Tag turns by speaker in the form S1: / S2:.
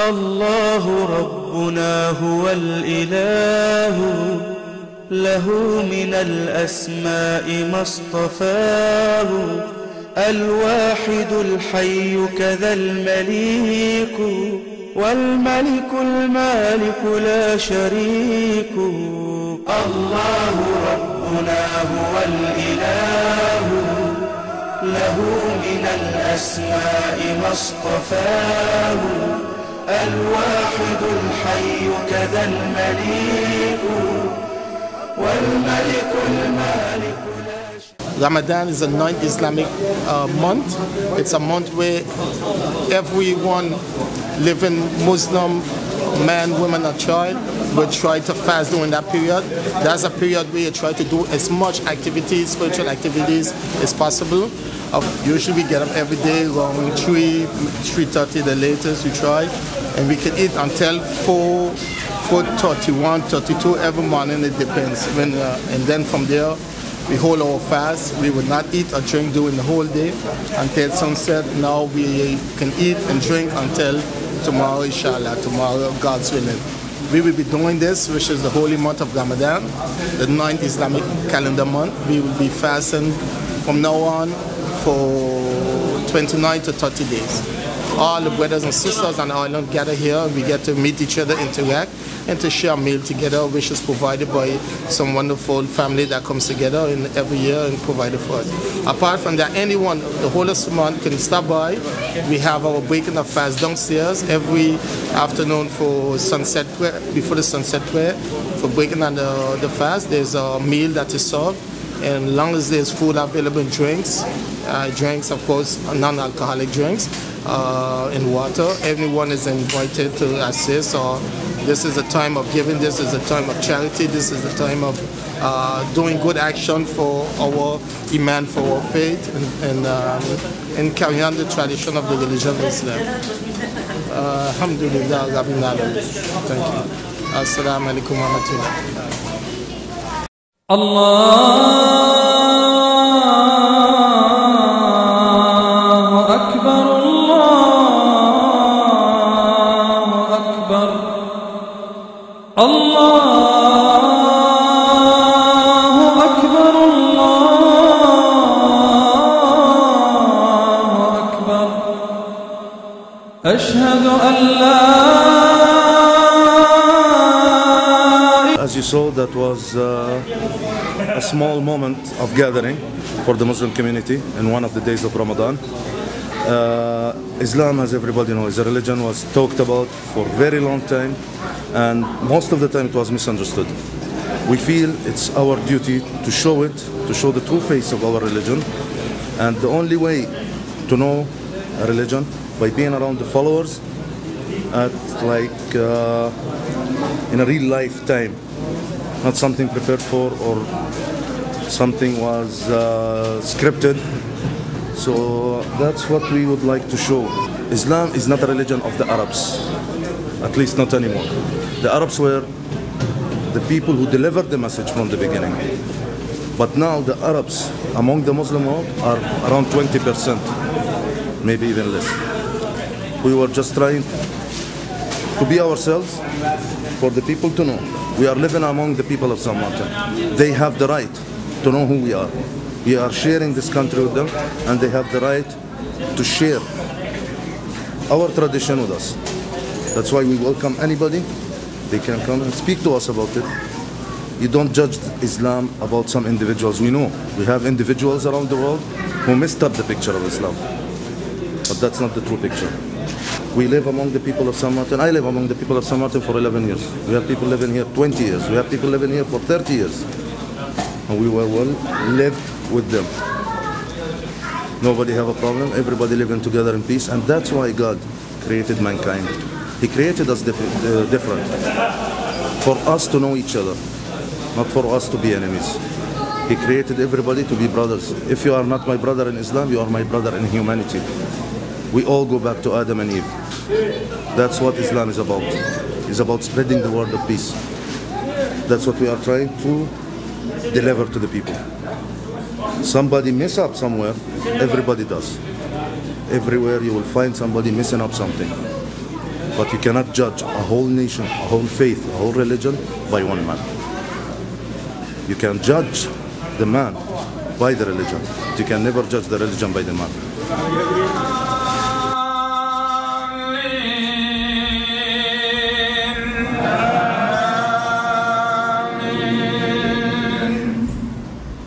S1: الله ربنا هو الإله، له من الأسماء ما اصطفاه، الواحد الحي كذا المليك، والملك المالك لا شريك. الله ربنا هو الإله، له من الأسماء ما اصطفاه، الواحد الحي كذا المليك، والملك المالك.
S2: Ramadan is a non-Islamic month. It's a month where everyone living Muslim, man, woman or child will try to fast during that period. That's a period where you try to do as much activities, spiritual activities as possible. Usually we get up every day around 3:30 the latest we try, and we can eat until 4:31, 32 every morning. It depends. And then from there we hold our fast. We would not eat or drink during the whole day until sunset. Now we can eat and drink until tomorrow, inshallah, tomorrow, God's willing. We will be doing this, which is the holy month of Ramadan, the 9th Islamic calendar month. We will be fasting from now on for 29 to 30 days. All the brothers and sisters on the island gather here, and we get to meet each other, interact, and to share a meal together, which is provided by some wonderful family that comes together in every year and provided for us. Apart from that, anyone, the whole of month can stop by. We have our breaking of fast downstairs every afternoon for sunset prayer, before the sunset prayer, for breaking on the fast. There's a meal that is served, and as long as there's food available, drinks, of course, non-alcoholic drinks, and water, everyone is invited to assist. Or this is a time of giving, this is a time of charity, this is a time of doing good action for our iman, for our faith, and carrying on the tradition of the religion of Islam. Alhamdulillah Rabbil Alamin. Thank you. Assalamu alaikum wa rahmatullah.
S3: As you saw, that was a small moment of gathering for the Muslim community in one of the days of Ramadan. Islam, as everybody knows, a religion was talked about for a very long time, and most of the time it was misunderstood. We feel it's our duty to show it, to show the true face of our religion, and the only way to know a religion by being around the followers at in a real life time, not something prepared for or something was scripted. So that's what we would like to show. Islam is not a religion of the Arabs, at least not anymore. The Arabs were the people who delivered the message from the beginning. But now the Arabs among the Muslim world are around 20%, maybe even less. We were just trying to be ourselves for the people to know. We are living among the people of San Martin. They have the right to know who we are. We are sharing this country with them, and they have the right to share our tradition with us. That's why we welcome anybody. They can come and speak to us about it. You don't judge Islam about some individuals. We know we have individuals around the world who messed up the picture of Islam, but that's not the true picture. We live among the people of San Martin. I live among the people of San Martin for 11 years. We have people living here 20 years. We have people living here for 30 years. And we were well lived with them. Nobody have a problem. Everybody living together in peace. And that's why God created mankind. He created us different. For us to know each other, not for us to be enemies. He created everybody to be brothers. If you are not my brother in Islam, you are my brother in humanity. We all go back to Adam and Eve. That's what Islam is about. It's about spreading the word of peace. That's what we are trying to deliver to the people. Somebody mess up somewhere, everybody does. Everywhere you will find somebody messing up something. But you cannot judge a whole nation, a whole faith, a whole religion by one man. You can judge the man by the religion. You can never judge the religion by the man.